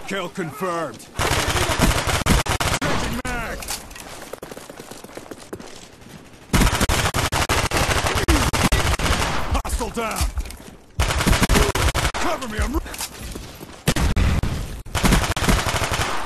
Kill confirmed. Changing mag. Hostile down. Cover me, I'm